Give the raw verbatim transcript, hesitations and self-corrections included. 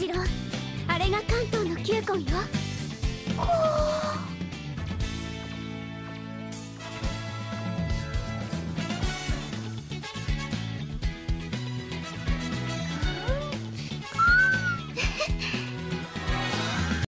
しろ。あれが関東の球根よ。 こ